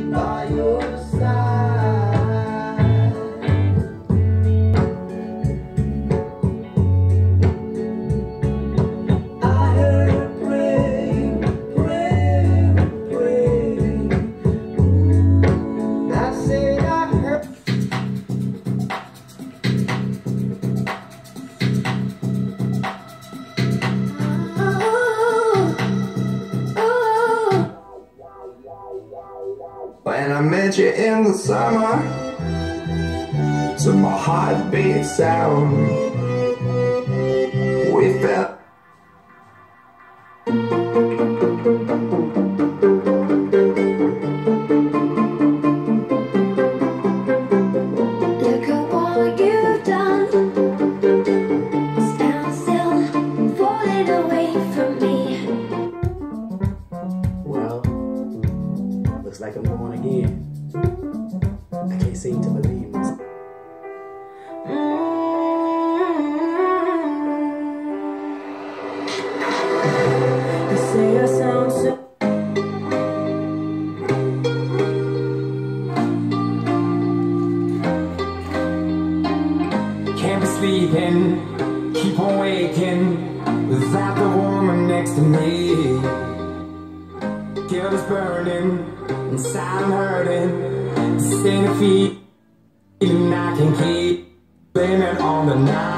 by your side. I heard her praying, praying, praying. I said I heard. When I met you in the summer, to my heartbeat sound, we felt. Look at what you've done. Stand still, falling away from me. Well, looks like I'm born again. I can't seem to believe this. You say I sound so. Can't be sleeping, keep on waking without the woman next to me. Guilt is burning, inside I'm hurting. This ain't a feeling I can keep blaming on the night.